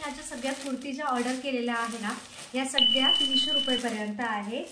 ह्या ज्या सगळ्या कुर्ती ज्या ऑर्डर केलेल्या आहे ना, या सगळ्या 300 रुपयेपर्यंत आहे।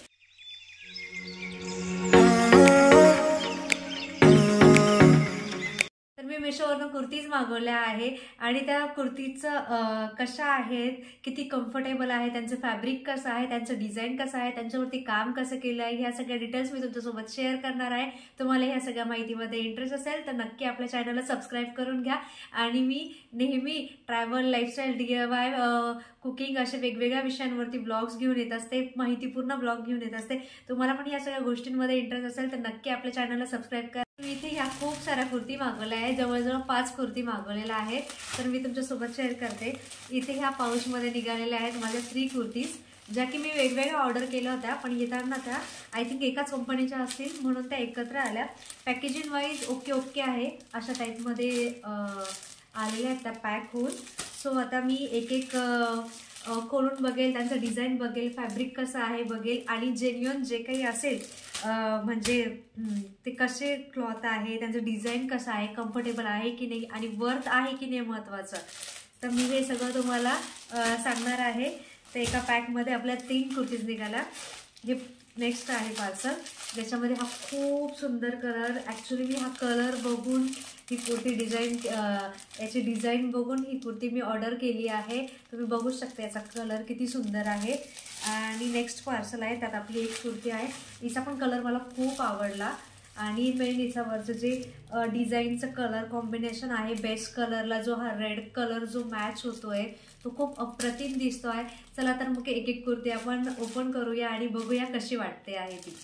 तर मी मिशोवरून कुर्तीज मागवल्या आहे आणि त्या कुर्तीचं कशा आहेत, किती कम्फर्टेबल आहे, त्यांचं फॅब्रिक कसं आहे, त्यांचं डिझाईन कसं आहे, त्यांच्यावरती काम कसं केलं आहे, ह्या सगळ्या डिटेल्स मी तुमच्यासोबत शेअर करणार आहे। तुम्हाला ह्या सगळ्या माहितीमध्ये इंटरेस्ट असेल तर नक्की आपल्या चॅनलला सबस्क्राईब करून घ्या। आणि मी नेहमी ट्रॅव्हल, लाईफस्टाईल, DIY, कुकिंग अशा वेगवेगळ्या विषयांवरती ब्लॉग्स घेऊन येत असते, माहितीपूर्ण ब्लॉग घेऊन येत असते। तुम्हाला पण या सगळ्या गोष्टींमध्ये इंटरेस्ट असेल तर नक्की आपल्या चॅनलला सबस्क्राईब करा। मी इथे ह्या खूप साऱ्या कुर्ती मागवल्या आहे, जवळजवळ 5 कुर्ती मागवलेल्या आहेत, तर मी तुमच्यासोबत शेअर करते। इथे ह्या पाऊचमध्ये निघालेल्या आहेत माझ्या 3 कुर्तीज, ज्या की मी वेगवेगळ्या ऑर्डर केल्या होत्या, पण येताना त्या आय थिंक एकाच कंपनीच्या असतील म्हणून त्या एकत्र आल्या। पॅकेजिंग वाईज ओके आहे, अशा टाईपमध्ये आलेल्या आहेत त्या पॅक होऊन। सो आता मी एक एक खोलून बघेल, त्यांचं डिझाईन बघेल, फॅब्रिक कसं आहे बघेल, आणि जेन्युइन जे काही असेल म्हणजे ते कसे क्लॉथ आहे, त्यांचं डिझाईन कसं आहे, कम्फर्टेबल आहे की नाही आणि वर्थ आहे की नाही महत्त्वाचं, तर मी हे सगळं तुम्हाला सांगणार आहे। तर एका पॅकमध्ये आपल्या 3 कुर्तीज निघाल्या। हे नेक्स्ट आहे पार्सल, ज्याच्यामध्ये हा खूप सुंदर कलर, ॲक्च्युली मी हा कलर बघून ही कुर्ती डिझाईन, याची डिझाईन बघून ही कुर्ती मी ऑर्डर केली आहे। तुम्ही बघू शकता याचा कलर किती सुंदर आहे। आणि नेक्स्ट पार्सल आहे, त्यात आपली एक कुर्ती आहे, हिचा पण कलर मला खूप आवडला। आणि मेन हिच्यावरचं जे डिझाईनचं कलर कॉम्बिनेशन आहे, बेस्ट कलरला जो हा रेड कलर जो मॅच होतोय तो खूप अप्रतिम दिसतोय। चला तर मग एक एक कुर्ती आपण ओपन करूया आणि बघूया कशी वाटते आहे ती।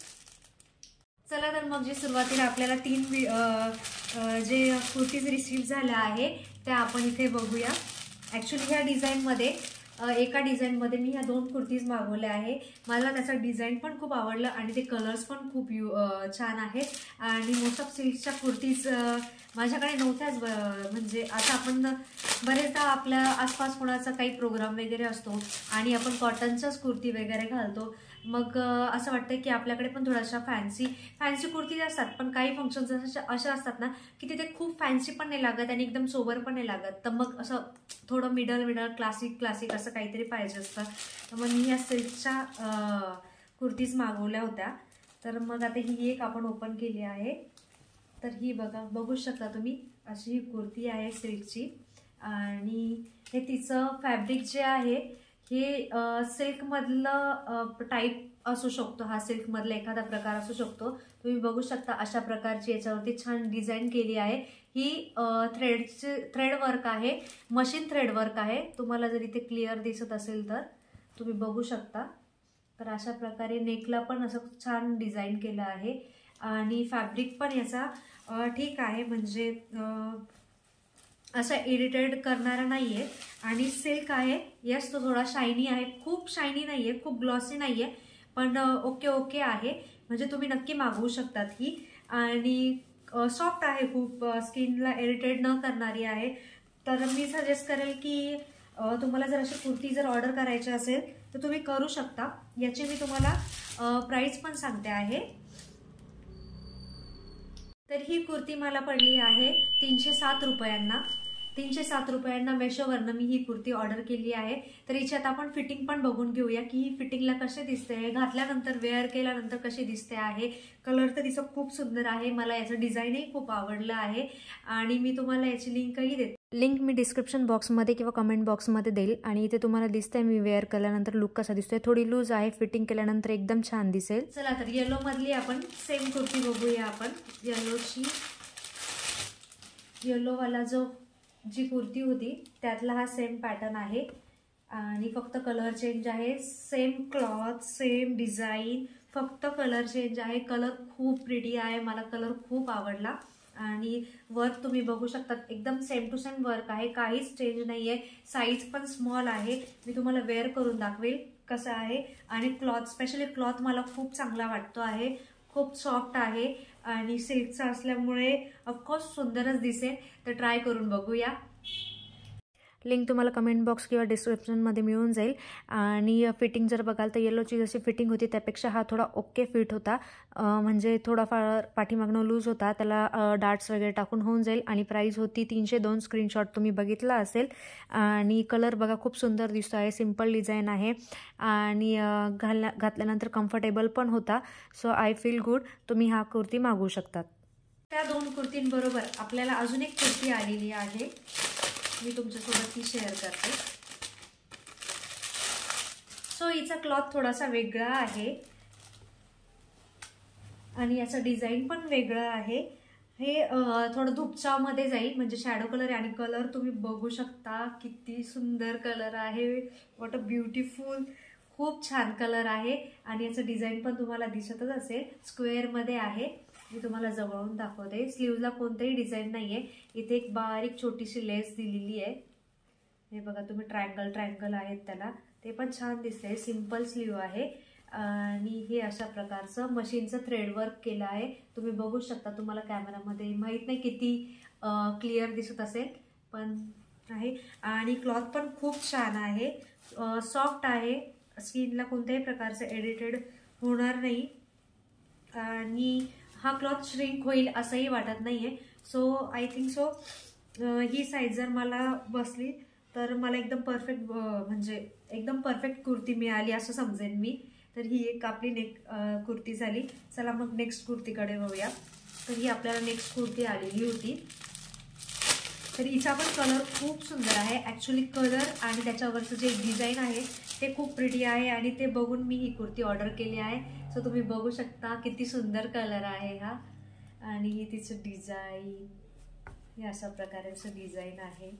चला तर मग जे सुरुवातीला आपल्याला 3 जे कुर्तीज रिसीव झाल्या आहे त्या आपण इथे बघूया। ॲक्च्युली ह्या डिझाईनमध्ये एका डिझाईनमध्ये मी ह्या 2 कुर्तीज मागवल्या आहे। मला त्याचा डिझाईन पण खूप आवडलं आणि ते कलर्स पण खूप छान आहेत। आणि मोस्ट ऑफ सिल्कच्या कुर्तीज माझ्याकडे नव्हत्याच, म्हणजे आता आपण बरेचदा आपल्या आसपास कोणाचा काही प्रोग्राम वगैरे असतो आणि आपण कॉटनच्याच कुर्ती वगैरे घालतो, मग असं वाटतं की आपल्याकडे पण थोड्याशा फॅन्सी कुर्ती असतात, पण काही फंक्शन्स अशा असतात ना की तिथे खूप फॅन्सी पण नाही लागत आणि एकदम सोबर पण नाही लागत, तर मग असं थोडं मिडल क्लासिक असं काहीतरी पाहिजे असतं। तर मग मी या सिल्कच्या कुर्तीज मागवल्या होत्या। तर मग आता ही एक आपण ओपन केली आहे, तर ही बघू शकता तुम्ही, अशी ही कुर्ती आहे सिल्कची। आणि हे तिचं फॅब्रिक जे आहे हे सिल्कमधलं टाईप असू शकतो, हा सिल्कमधला एखादा प्रकार असू शकतो। तुम्ही बघू शकता अशा प्रकारची याच्यावरती छान डिझाईन केली आहे। ही थ्रेड वर्क आहे, मशीन थ्रेड वर्क आहे। तुम्हाला जर इथे क्लिअर दिसत असेल तर तुम्ही बघू शकता। तर अशा प्रकारे नेकला पण असं छान डिझाईन केलं आहे आणि फॅब्रिक पण याचा ठीक आहे, म्हणजे असं इरिटेट करणारा नाही आहे। आणि सिल्क आहे, यस तो थोडा शायनी आहे, खूप शायनी नाही आहे, खूप ग्लॉसी नाही आहे, पण ओके आहे, म्हणजे तुम्ही नक्की मागवू शकतात ही। आणि सॉफ्ट आहे, खूप स्किनला इरिटेट न करणारी आहे। तर मी सजेस्ट करेल की तुम्हाला जर अशी कुर्ती जर ऑर्डर करायची असेल तर तुम्ही करू शकता। याची मी तुम्हाला प्राइस पण सांगते आहे। तर ही कुर्ती मला पडली आहे 307 रुपयांना। 307 रुपयांना मेशोवरनं मी ही कुर्ती ऑर्डर केली आहे। तर हिच्यात आपण फिटिंग पण बघून घेऊया की ही फिटिंगला कशी दिसते, घातल्यानंतर वेअर केल्यानंतर कशी दिसते आहे। कलर तर तिचा खूप सुंदर आहे, मला याचं डिझाईनही खूप आवडलं आहे आणि मी तुम्हाला याची लिंकही देते। लिंक मी डिस्क्रिप्शन बॉक्समध्ये किंवा कमेंट बॉक्समध्ये देईल। आणि इथे तुम्हाला दिसतंय मी वेअर केल्यानंतर लुक कसा दिसतोय, थोडी लूज आहे, फिटिंग केल्यानंतर एकदम छान दिसेल। चला तर येलो मधली आपण सेम कुर्ती बघूया। आपण येलोवाला जी कुर्ती होती त्यातला हा सेम पॅटर्न आहे आणि फक्त कलर चेंज आहे, सेम क्लॉथ सेम डिझाईन, फक्त कलर चेंज आहे। कलर खूप प्रिटी आहे, मला कलर खूप आवडला आणि वर्क तुम्ही बघू शकता एकदम सेम टू सेम वर्क आहे, काहीच चेंज नाहीये। साईज पण स्मॉल आहे, मी तुम्हाला वेअर करून दाखवेल कसं आहे। आणि क्लॉथ, स्पेशली क्लॉथ मला खूप चांगला वाटतो आहे, खूप सॉफ्ट आहे आणि सिल्कचा असल्यामुळे ऑफकोर्स सुंदरच दिसेल। तर ट्राय करून बघूया। लिंक तुम्हाला कमेंट बॉक्स किंवा डिस्क्रिप्शनमध्ये मिळून जाईल. आणि फिटिंग जर बघाल तर येलोची जशी फिटिंग होती त्यापेक्षा हा थोडा ओके फिट होता. म्हणजे थोडाफार पाठीमागनं लूज होता, त्याला डार्ट्स वगैरे टाकून होऊन जाईल. आणि प्राईस होती 302. स्क्रीनशॉट तुम्ही बघितला असेल. आणि कलर बघा खूप सुंदर दिसतो आहे, सिम्पल डिझाईन आहे आणि घातल्यानंतर कम्फर्टेबल पण होता. So I feel good. तुम्ही हा कुर्ती मागवू शकतात. त्या 2 कुर्तींबरोबर आपल्याला अजून एक कुर्ती आलेली आहे, मी तुमच्यासोबत ती शेअर करते. सो हिचा क्लॉथ थोडासा वेगळा आहे आणि याचं डिझाईन पण वेगळं आहे. हे थोडं धुपचावमध्ये जाईल, म्हणजे शॅडो कलर आहे. आणि कलर तुम्ही बघू शकता किती सुंदर कलर आहे. व्हॉट अ ब्युटिफुल, खूप छान कलर आहे. आणि याचं डिझाईन पण तुम्हाला दिसतच असेल, स्क्वेअरमध्ये आहे. मी तुम्हाला जवळून दाखवते. स्लीव्हला कोणतेही डिझाईन नाही आहे. इथे एक बारीक छोटीशी लेस दिलेली आहे. हे बघा तुम्ही, ट्रायंगल आहेत त्याला, ते पण छान दिसतंय. सिंपल स्लीव्ह आहे आणि हे अशा प्रकारचं मशीनचं थ्रेडवर्क केलं आहे. तुम्ही बघू शकता, तुम्हाला कॅमेरामध्ये माहीत नाही किती क्लिअर दिसत असेल, पण आहे. आणि क्लॉथ पण खूप छान आहे, सॉफ्ट आहे. स्किनला कोणत्याही प्रकारचं एडिटेड होणार नाही. आणि हा क्लॉथ श्रिंक होईल असंही वाटत नाही आहे. सो आय थिंक सो ही साईज जर मला बसली तर मला एकदम परफेक्ट, म्हणजे एकदम परफेक्ट कुर्ती मिळाली असं समजेन मी. तर ही एक आपली कुर्ती झाली. चला मग नेक्स्ट कुर्तीकडे वळूया. तर ही आपल्याला नेक्स्ट कुर्ती आलेली होती. तर हिचा पण कलर खूप सुंदर आहे. ॲक्च्युली कलर आणि त्याच्यावरचं जे डिझाईन आहे ते खूप प्रिटी आहे आणि ते बघून मी ही कुर्ती ऑर्डर केली आहे. सो तुम्ही बघू शकता किती सुंदर कलर आहे हा. आणि ही तिचं डिझाईन, हे अशा प्रकारचं डिझाईन आहे.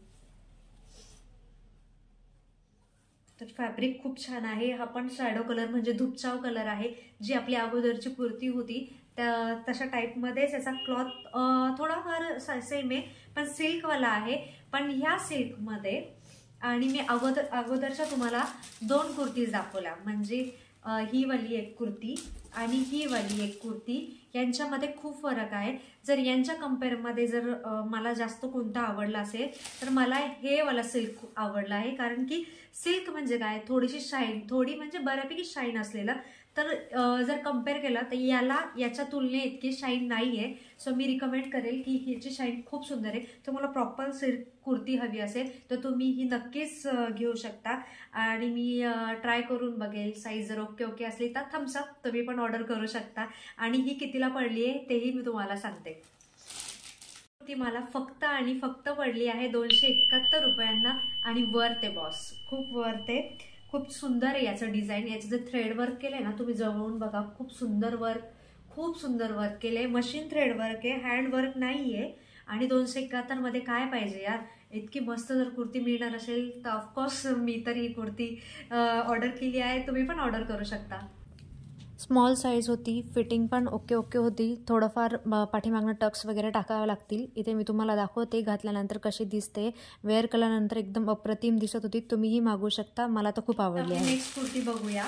तर फॅब्रिक खूप छान आहे. हा पण शॅडो कलर म्हणजे धुपचाव कलर आहे. जी आपली अगोदरची कुर्ती होती त्या तशा टाईपमध्येच याचा क्लॉथ थोडाफार सेम आहे, पण सिल्कवाला आहे. पण ह्या सिल्कमध्ये, आणि मी अगोदरच्या तुम्हाला 2 कुर्तीज दाखवल्या, म्हणजे ही वाली एक कुर्ती आणि ही वाली एक कुर्ती, यांच्यामध्ये खूप फरक आहे. जर यांच्या कम्पेअरमध्ये जर मला जास्त कोणता आवडला असेल तर मला हे वाला सिल्क आवडला आहे. कारण की सिल्क म्हणजे काय, थोडीशी शाईन, थोडी म्हणजे बऱ्यापैकी शाईन असलेलं. तर जर कम्पेअर केला तर याच्या तुलनेत इतकी शाईन नाही आहे. सो मी रिकमेंड करेल की ह्याची शाईन खूप सुंदर आहे. तुम्हाला प्रॉपर सिल्क कुर्ती हवी असेल तर तुम्ही ही नक्कीच घेऊ शकता. आणि मी ट्राय करून बघेल. साईज जर ओके असली तर थम्स अप, तुम्ही पण ऑर्डर करू शकता. आणि ही कितीला पडली आहे तेही मी तुम्हाला सांगते. ती मला फक्त आणि फक्त पडली आहे 271 रुपयांना. आणि वर्थ आहे बॉस, खूप वर्थ आहे. खूप सुंदर आहे याचं डिझाईन. याचं जे थ्रेड वर्क केलंय ना, तुम्ही जवळून बघा, खूप सुंदर वर्क केलंय. मशीन थ्रेड वर्क आहे, हँड वर्क नाहीये. आणि 271 मध्ये काय पाहिजे यार. इतकी मस्त जर कुर्ती मिळणार असेल तर ऑफकोर्स मी तर ही कुर्ती ऑर्डर केली आहे. तुम्ही पण ऑर्डर करू शकता. स्मॉल साईज होती, फिटिंग पण ओके होती. थोडंफार पाठीमागनं टक्स वगैरे टाकावं लागतील. इथे मी तुम्हाला दाखवते घातल्यानंतर कशी दिसते. वेअर केल्यानंतर एकदम अप्रतिम दिसत होती. तुम्हीही मागवू शकता, मला तर खूप आवडली आहे. नेक्स्ट कुर्ती बघूया.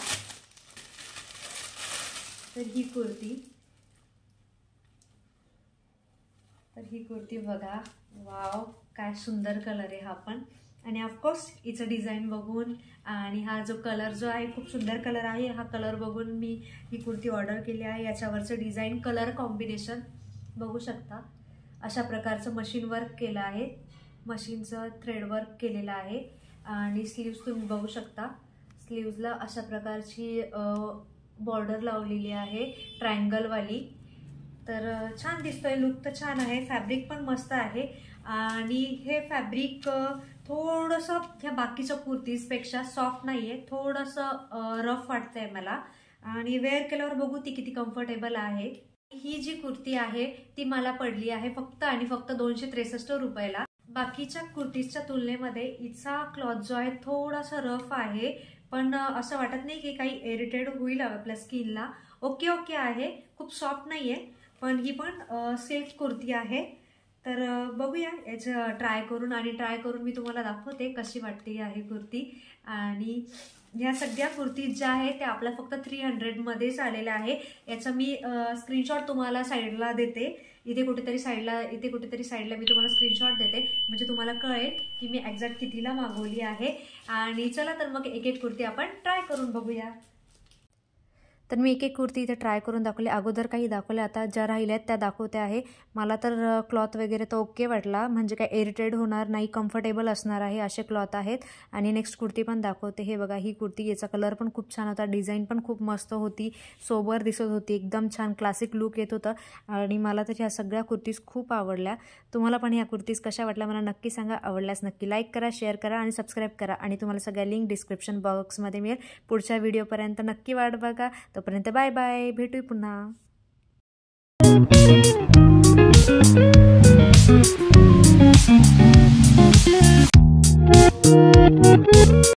तर ही कुर्ती बघा, वाव काय सुंदर कलर आहे हा पण. आणि ऑफकोर्स हिचं डिझाईन बघून आणि हा जो कलर जो आहे खूप सुंदर कलर आहे. हा कलर बघून मी ही कुर्ती ऑर्डर केली आहे. याच्यावरचं डिझाईन, कलर कॉम्बिनेशन बघू शकता. अशा प्रकारचं मशीन वर्क केलं आहे, मशीनचं थ्रेड वर्क केलेलं आहे. आणि स्लीव्स तुम्ही बघू शकता, स्लीव्सला अशा प्रकारची बॉर्डर लावलेली आहे, ट्रायंगलवाली. तर छान दिसतोय, लुक तर छान आहे. फॅब्रिक पण मस्त आहे. आणि हे फॅब्रिक थोडंसं ह्या बाकीच्या कुर्तीजपेक्षा सॉफ्ट नाही आहे, थोडंसं रफ वाटतंय मला. आणि वेअर केल्यावर बघू ती किती कम्फर्टेबल आहे. ही जी कुर्ती आहे ती मला पडली आहे फक्त आणि फक्त 263 रुपयाला. बाकीच्या कुर्तीजच्या तुलनेमध्ये हिचा क्लॉथ जो आहे थोडासा रफ आहे, पण असं वाटत नाही की काही इरिटेट होईल आपल्या स्किनला. ओके आहे, खूप सॉफ्ट नाही आहे. पण ही पण सिल्क कुर्ती आहे. तर बघूया याचं ट्राय करून मी तुम्हाला दाखवते कशी वाटते आहे कुर्ती. आणि ह्या सगळ्या कुर्तीज ज्या आहेत त्या आपल्या फक्त 300 मध्येच आलेल्या आहे. याचा मी स्क्रीनशॉट तुम्हाला साईडला देते. इथे कुठेतरी साईडला मी तुम्हाला स्क्रीनशॉट देते, म्हणजे तुम्हाला कळेल की मी एक्झॅक्ट कितीला मागवली आहे. आणि चला तर मग एक एक कुर्ती आपण ट्राय करून बघूया. तर मी एक एक कुर्ती इथे ट्राय करून दाखवली. अगोदर काही दाखवल्या, आता ज्या राहिल्या आहेत त्या दाखवते आहे. मला तर क्लॉथ वगैरे तो ओके वाटला, म्हणजे काय इरिटेट होणार नाही, कम्फर्टेबल असणार आहे असे क्लॉथ आहेत. आणि नेक्स्ट कुर्ती पण दाखवते. हे बघा ही कुर्ती, याचा कलर पण खूप छान होता, डिझाईन पण खूप मस्त होती, सोबर दिसत होती, एकदम छान क्लासिक लुक येत होतं. आणि मला तर ह्या सगळ्या कुर्तीज खूप आवडल्या. तुम्हाला पण ह्या कुर्तीज कशा वाटल्या मला नक्की सांगा. आवडल्यास नक्की लाईक करा, शेअर करा आणि सबस्क्राईब करा. आणि तुम्हाला सगळ्या लिंक डिस्क्रिप्शन बॉक्समध्ये मिळेल. पुढच्या व्हिडिओपर्यंत नक्की वाट बघा. तोपर्यंत बाय बाय, भेटूया पुन्हा.